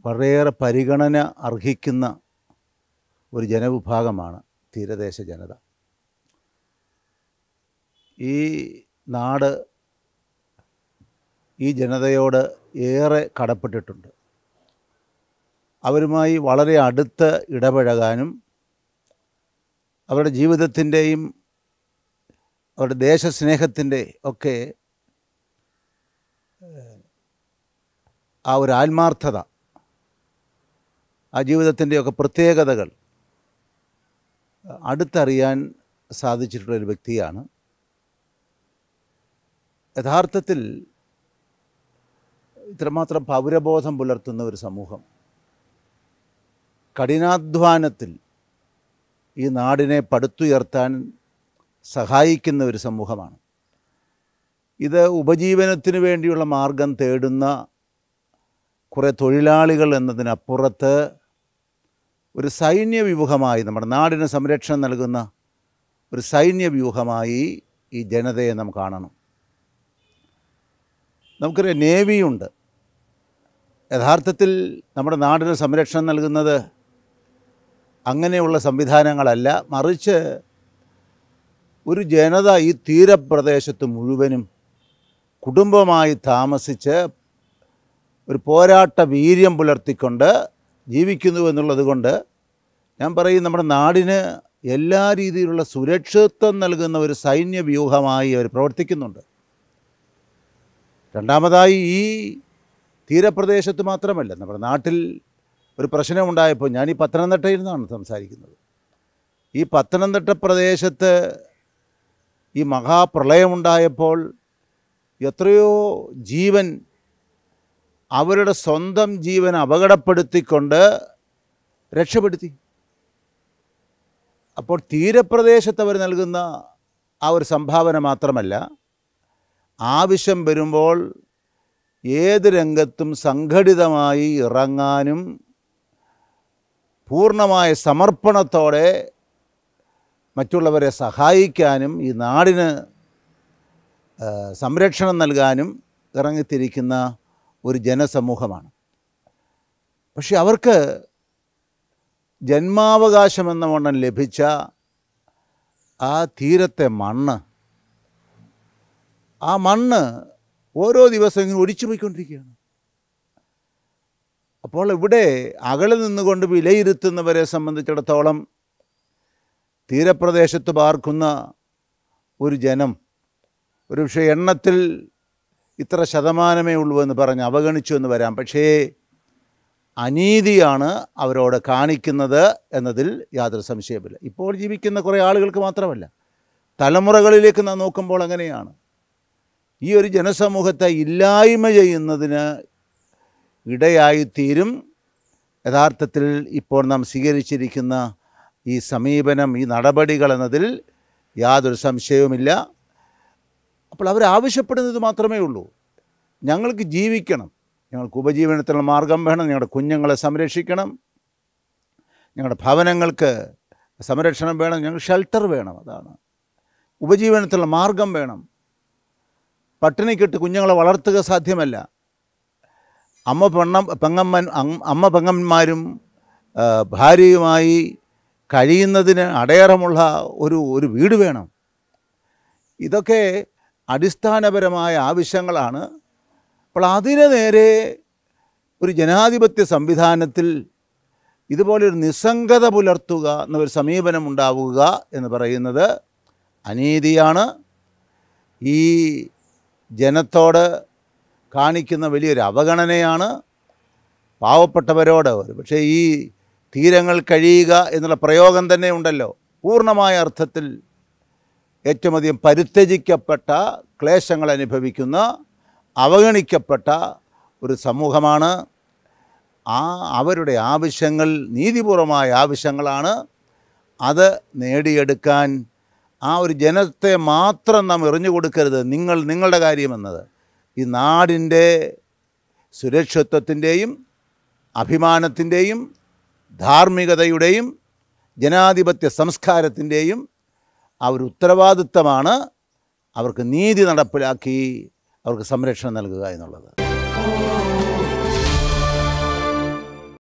വളരെയേറെ പരിഗണന അർഹിക്കുന്ന ഒരു ജനവിഭാഗമാണ് തീരദേശ ജനത. ഈ നാട് ഈ ജനതയോട് ഏറെ കടപ്പെട്ടിട്ടുണ്ട്. അവരുമായി വളരെ അടുത്ത് ഇടപഴകാനും അവരുടെ ജീവിതത്തിൻ്റെയും അവരുടെ ദേശസ്നേഹത്തിൻ്റെ ഒക്കെ ആ ഒരു ആത്മാർത്ഥത, ആ ജീവിതത്തിൻ്റെയൊക്കെ പ്രത്യേകതകൾ അടുത്തറിയാൻ സാധിച്ചിട്ടുള്ളൊരു വ്യക്തിയാണ്. യഥാർത്ഥത്തിൽ ഇത്രമാത്രം പൗരബോധം പുലർത്തുന്ന ഒരു സമൂഹം, കഠിനാധ്വാനത്തിൽ ഈ നാടിനെ പടുത്തുയർത്താൻ സഹായിക്കുന്ന ഒരു സമൂഹമാണ്. ഇത് ഉപജീവനത്തിന് വേണ്ടിയുള്ള മാർഗം തേടുന്ന കുറേ തൊഴിലാളികൾ എന്നതിനപ്പുറത്ത് ഒരു സൈന്യവ്യൂഹമായി, നമ്മുടെ നാടിന് സംരക്ഷണം നൽകുന്ന ഒരു സൈന്യവ്യൂഹമായി ഈ ജനതയെ നാം കാണണം. നമുക്കൊരു നേവിയുണ്ട്. യഥാർത്ഥത്തിൽ നമ്മുടെ നാടിന് സംരക്ഷണം നൽകുന്നത് അങ്ങനെയുള്ള സംവിധാനങ്ങളല്ല, മറിച്ച് ഒരു ജനത ഈ തീരപ്രദേശത്ത് മുഴുവനും കുടുംബമായി താമസിച്ച് ഒരു പോരാട്ട വീര്യം പുലർത്തിക്കൊണ്ട് ജീവിക്കുന്നു എന്നുള്ളത് കൊണ്ട് ഞാൻ പറയും, നമ്മുടെ നാടിന് എല്ലാ രീതിയിലുള്ള സുരക്ഷിതത്വം നൽകുന്ന ഒരു സൈന്യവ്യൂഹമായി അവർ പ്രവർത്തിക്കുന്നുണ്ട്. രണ്ടാമതായി, ഈ തീരപ്രദേശത്ത് മാത്രമല്ല, നമ്മുടെ നാട്ടിൽ ഒരു പ്രശ്നമുണ്ടായപ്പോൾ, ഞാൻ ഈ പത്തനംതിട്ടയിൽ നിന്നാണ് സംസാരിക്കുന്നത്. ഈ പത്തനംതിട്ട പ്രദേശത്ത് ഈ മഹാപ്രളയമുണ്ടായപ്പോൾ എത്രയോ ജീവൻ, അവരുടെ സ്വന്തം ജീവൻ അപകടപ്പെടുത്തിക്കൊണ്ട് രക്ഷപ്പെടുത്തി. അപ്പോൾ തീരപ്രദേശത്ത് അവർ നൽകുന്ന ആ ഒരു സംഭാവന മാത്രമല്ല, ആവശ്യം വരുമ്പോൾ ഏത് രംഗത്തും സംഘടിതമായി ഇറങ്ങാനും പൂർണ്ണമായ സമർപ്പണത്തോടെ മറ്റുള്ളവരെ സഹായിക്കാനും ഈ നാടിന് സംരക്ഷണം നൽകാനും ഇറങ്ങിത്തിരിക്കുന്ന ഒരു ജനസമൂഹമാണ്. പക്ഷെ അവർക്ക് ജന്മാവകാശമെന്ന വണ്ണം ലഭിച്ച ആ തീരത്തെ മണ്ണ്, ആ മണ്ണ് ഓരോ ദിവസവും ഇങ്ങനെ ഒലിച്ചു പോയിക്കൊണ്ടിരിക്കുകയാണ്. അപ്പോൾ ഇവിടെ അകലെ നിന്നുകൊണ്ട് വിലയിരുത്തുന്നവരെ സംബന്ധിച്ചിടത്തോളം തീരപ്രദേശത്ത് പാർക്കുന്ന ഒരു ജനം ഒരുപക്ഷെ എണ്ണത്തിൽ ഇത്ര ശതമാനമേ ഉള്ളൂ എന്ന് പറഞ്ഞ് അവഗണിച്ചു എന്ന് വരാം. പക്ഷേ അനീതിയാണ് അവരോട് കാണിക്കുന്നത് എന്നതിൽ യാതൊരു സംശയമില്ല. ഇപ്പോൾ ജീവിക്കുന്ന കുറേ ആളുകൾക്ക് മാത്രമല്ല, തലമുറകളിലേക്ക് നാം നോക്കുമ്പോൾ അങ്ങനെയാണ്. ഈ ഒരു ജനസമൂഹത്തെ ഇല്ലായ്മ ചെയ്യുന്നതിന് ഇടയായിത്തീരും യഥാർത്ഥത്തിൽ ഇപ്പോൾ നാം സ്വീകരിച്ചിരിക്കുന്ന ഈ സമീപനം, ഈ നടപടികൾ എന്നതിൽ യാതൊരു സംശയവുമില്ല. അപ്പോൾ അവരാവശ്യപ്പെടുന്നത് മാത്രമേ ഉള്ളൂ, ഞങ്ങൾക്ക് ജീവിക്കണം, ഞങ്ങൾക്ക് ഉപജീവനത്തിനുള്ള മാർഗം വേണം, ഞങ്ങളുടെ കുഞ്ഞുങ്ങളെ സംരക്ഷിക്കണം, ഞങ്ങളുടെ ഭവനങ്ങൾക്ക് സംരക്ഷണം വേണം, ഞങ്ങൾക്ക് ഷെൽട്ടർ വേണം, അതാണ് ഉപജീവനത്തിനുള്ള മാർഗം വേണം. പട്ടിണിക്കിട്ട് കുഞ്ഞുങ്ങളെ വളർത്തുക സാധ്യമല്ല. പെങ്ങന്മാരും ഭാര്യയുമായി കഴിയുന്നതിന് അടയാളമുള്ള ഒരു വീട് വേണം. ഇതൊക്കെ അടിസ്ഥാനപരമായ ആവശ്യങ്ങളാണ്. അപ്പോൾ അതിന് നേരെ ഒരു ജനാധിപത്യ സംവിധാനത്തിൽ ഇതുപോലൊരു നിസ്സംഗത പുലർത്തുക എന്നൊരു സമീപനം ഉണ്ടാവുക എന്ന് പറയുന്നത് അനീതിയാണ്. ഈ ജനത്തോട് കാണിക്കുന്ന വലിയൊരു അവഗണനയാണ്. പാവപ്പെട്ടവരോട്, പക്ഷേ ഈ തീരങ്ങൾ കഴിയുക എന്നുള്ള പ്രയോഗം തന്നെ ഉണ്ടല്ലോ, പൂർണ്ണമായ അർത്ഥത്തിൽ ഏറ്റവും അധികം പരിത്യജിക്കപ്പെട്ട, ക്ലേശങ്ങൾ അനുഭവിക്കുന്ന, അവഗണിക്കപ്പെട്ട ഒരു സമൂഹമാണ്. അവരുടെ ആവശ്യങ്ങൾ നീതിപൂർവമായ ആവശ്യങ്ങളാണ്. അത് നേടിയെടുക്കാൻ ആ ഒരു ജനത്തെ മാത്രം നാം എറിഞ്ഞു കൊടുക്കരുത്. നിങ്ങളുടെ കാര്യമെന്നത് ഈ നാടിൻ്റെ സുരക്ഷിതത്വത്തിൻ്റെയും അഭിമാനത്തിൻ്റെയും ധാർമ്മികതയുടെയും ജനാധിപത്യ സംസ്കാരത്തിൻ്റെയും ആ ഒരു ഉത്തരവാദിത്തമാണ്. അവർക്ക് നീതി നടപ്പിലാക്കി അവർക്ക് സംരക്ഷണം നൽകുക എന്നുള്ളത്.